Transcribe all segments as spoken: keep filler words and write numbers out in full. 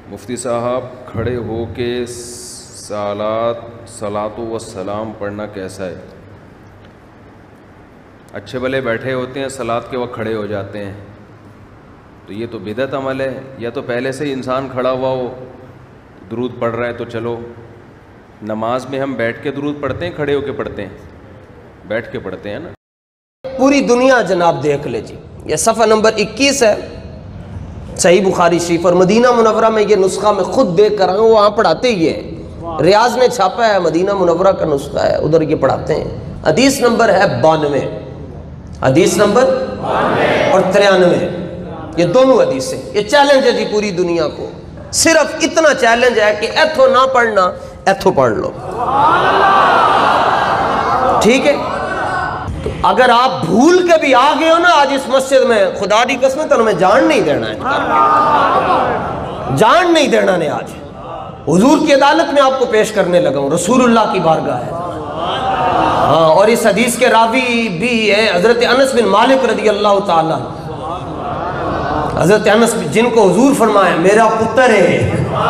مفتی صاحب کھڑے ہو کے صلات صلات و سلام پڑھنا کیسا ہے؟ اچھے بھلے بیٹھے ہوتے ہیں، صلات کے وقت کھڑے ہو جاتے ہیں، تو یہ تو بدعت عمل ہے. یا تو پہلے سے ہی انسان کھڑا ہوا ہو، درود پڑھ رہا ہے تو چلو. نماز میں ہم بیٹھ کے درود پڑھتے ہیں کھڑے ہو کے پڑھتے ہیں؟ بیٹھ کے پڑھتے ہیں نا. پوری دنیا جناب دیکھ لے جی، یہ صفحہ نمبر اکیس ہے صحیح بخاری شریف، اور مدینہ منورہ میں یہ نسخہ میں خود دیکھ کر آیا ہوں، وہاں پڑھاتے ہی ہے. ریاض نے چھاپا ہے، مدینہ منورہ کا نسخہ ہے، ادھر یہ پڑھاتے ہیں. حدیث نمبر ہے بانوے، حدیث نمبر اور ترانوے، یہ دونوں حدیثیں. یہ چیلنج ہے جی پوری دنیا کو، صرف اتنا چیلنج ہے کہ ایتھو نہ پڑھنا ایتھو پڑھ لو، ٹھیک ہے. تو اگر آپ بھول کے بھی آ گئے ہو نا آج اس مسجد میں، خدا دی قسم تو ہمیں جان نہیں دینا ہے، جان نہیں دینا نے. آج حضور کی عدالت میں آپ کو پیش کرنے لگا ہوں، رسول اللہ کی بارگاہ ہے. ہاں، اور اس حدیث کے راوی بھی ہے حضرت انس بن مالک رضی اللہ تعالیٰ. حضرت انس جن کو حضور فرمایا میرا پتر ہے،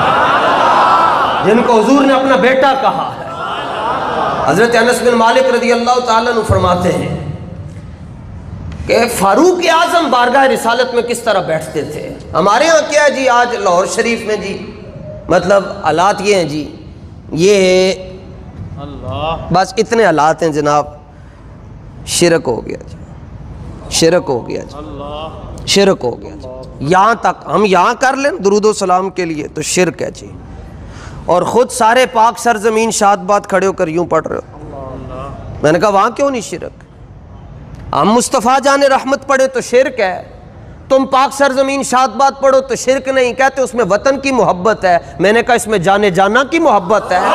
جن کو حضور نے اپنا بیٹا کہا ہے، حضرت انس بن مالک رضی اللہ تعالیٰ عنہ فرماتے ہیں کہ فاروق اعظم بارگاہ رسالت میں کس طرح بیٹھتے تھے. ہمارے ہاں کیا ہے جی، آج لاہور شریف میں جی مطلب حالات یہ ہیں جی، یہ بس اتنے حالات ہیں جناب، شرک ہو گیا جی، شرک ہو گیا جی، شرک ہو گیا جی. یہاں تک ہم یہاں کر لیں درود و سلام کے لیے تو شرک ہے جی، اور خود سارے پاک سرزمین شاد بات کھڑے ہو کر یوں پڑھ رہے ہو. میں نے کہا وہاں کیوں نہیں شرک؟ ہم مصطفیٰ جان رحمت پڑھے تو شرک ہے، تم پاک سرزمین شاد بات پڑھو تو شرک نہیں. کہتے اس میں وطن کی محبت ہے. میں نے کہا اس میں جانے جانا کی محبت ہے.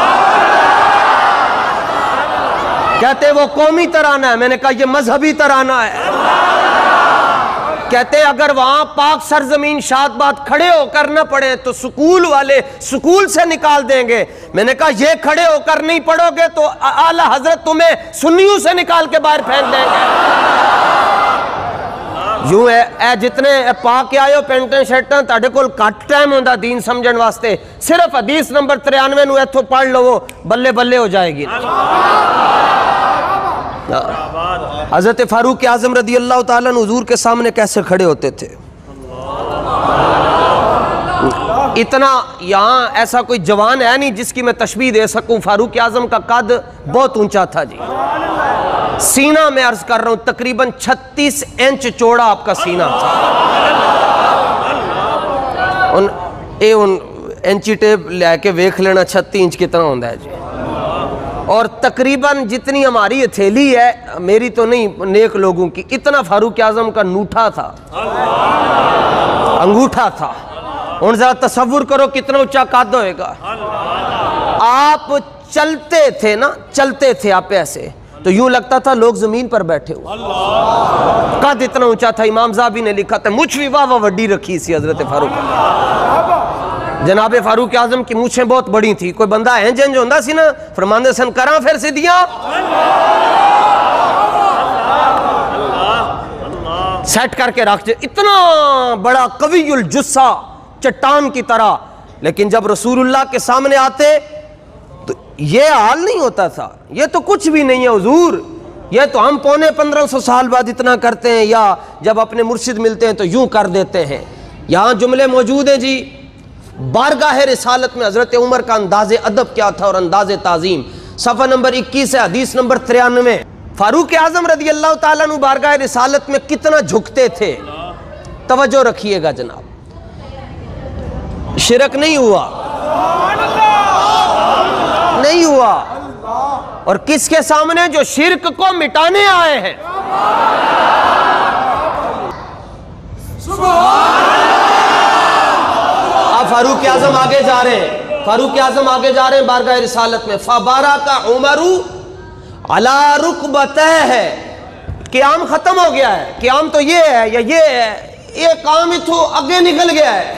کہتے وہ قومی ترانہ ہے. میں نے کہا یہ مذہبی ترانہ ہے. کہتے اگر وہاں پاک سرزمین شاد بات کھڑے ہو کر نہ پڑھے تو سکول والے سکول سے نکال دیں گے. میں نے کہا یہ کھڑے ہو کر نہیں پڑھو گے تو اعلیٰ حضرت تمہیں سنیوں سے نکال کے باہر پھینک دیں گے. یوں ہے اے جتنے پا کے آئے ہو پینٹیں شرٹاں، تاڑے کول کٹ ٹائم ہوندا دین سمجھن واسطے، صرف حدیث نمبر ترانوے نو ایتھو پڑھ لو، وہ بلے بلے ہو جائے گی. حضرت فاروق اعظم رضی اللہ تعالیٰ عنہ حضور کے سامنے کیسے کھڑے ہوتے تھے. اتنا یہاں ایسا کوئی جوان ہے نہیں جس کی میں تشبیہ دے سکوں. فاروق اعظم کا قد بہت اونچا تھا جی، سینہ میں عرض کر رہا ہوں تقریباً چھتیس انچ چوڑا آپ کا سینہ تھا. ان اے ان انچی ٹیپ لے کے ویکھ لینا چھتی انچ کتنا ہوندہ ہے جی. اور تقریباً جتنی ہماری ہتھیلی ہے، میری تو نہیں نیک لوگوں کی، اتنا فاروق اعظم کا نوٹھا تھا، انگوٹھا تھا. ان ذرا تصور کرو کتنا اونچا قد ہوئے گا. آپ چلتے تھے نا، چلتے تھے آپ ایسے تو یوں لگتا تھا لوگ زمین پر بیٹھے ہوئے. قد اتنا اونچا تھا. امام زابی نے لکھا تھا مجھ بھی واہ واہ وڈی رکھی سی حضرت فاروق. جناب فاروق اعظم کی مونچھیں بہت بڑی تھی. کوئی بندہ اینج اینج ہوندہ سی نا، فرماندے سن کراں پھر سیدھیاں، سیٹ کر کے رکھ جائے. اتنا بڑا قوی الجثہ چٹان کی طرح. لیکن جب رسول اللہ کے سامنے آتے تو یہ حال نہیں ہوتا تھا. یہ تو کچھ بھی نہیں ہے حضور، یہ تو ہم پونے پندرہ سو سال بعد اتنا کرتے ہیں، یا جب اپنے مرشد ملتے ہیں تو یوں کر دیتے ہیں. یہاں جملے موجود ہیں جی. بارگاہ رسالت میں حضرت عمر کا انداز ادب کیا تھا اور انداز تعظیم. صفحہ نمبر اکیس ہے، حدیث نمبر ترانوے. فاروق اعظم رضی اللہ تعالیٰ عنہ بارگاہ رسالت میں کتنا جھکتے تھے. توجہ رکھیے گا جناب، شرک نہیں ہوا، نہیں ہوا. اور کس کے سامنے؟ جو شرک کو مٹانے آئے ہیں. اب فاروق اعظم آگے جا رہے ہیں، فاروق اعظم آگے جا رہے ہیں بارگاہ رسالت میں. فَبَارَكَ عُمَرُ عَلَى رُكْبَتَيْهِ ہے. قیام ختم ہو گیا ہے. قیام تو یہ ہے یا یہ ہے، یہ کام اتھو اگے نکل گیا ہے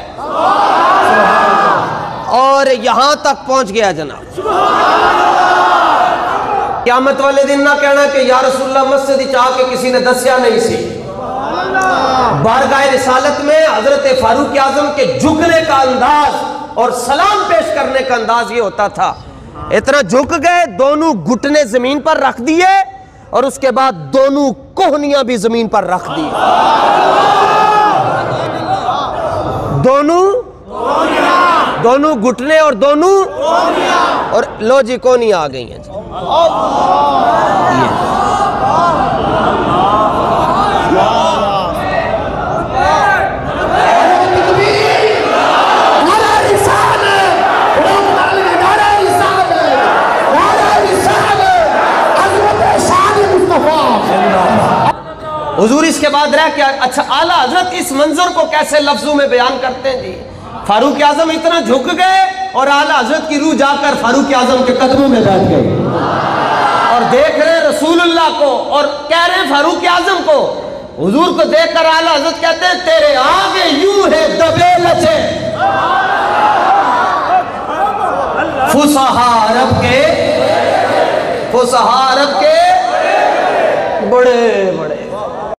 اور یہاں تک پہنچ گیا جناب. قیامت والے دن نہ کہنا کہ یا رسول اللہ مسجد ہی چاہ کے کسی نے دسیا نہیں سی. بارگاہ رسالت میں حضرت فاروق اعظم کے جھکنے کا انداز اور سلام پیش کرنے کا انداز یہ ہوتا تھا، اتنا جھک گئے، دونوں گھٹنے زمین پر رکھ دیے اور اس کے بعد دونوں کوہنیاں بھی زمین پر رکھ دی، دونوں دونوں گھٹنے اور دونوں اور لو جی کونیاں آ گئی ہیں جی. حضور اس کے بعد رہ کیا. اچھا اعلیٰ حضرت اس منظر کو کیسے لفظوں میں بیان کرتے ہیں جی؟ فاروق اعظم اتنا جھک گئے اور اعلیٰ حضرت کی روح جا کر فاروق اعظم کے قدموں میں بیٹھ گئی اور دیکھ رہے رسول اللہ کو اور کہہ رہے ہیں فاروق اعظم کو. حضور کو دیکھ کر اعلیٰ حضرت کہتے ہیں تیرے آگے یوں ہے دبے لچے فصحا عرب کے فصحا عرب کے بڑے بڑے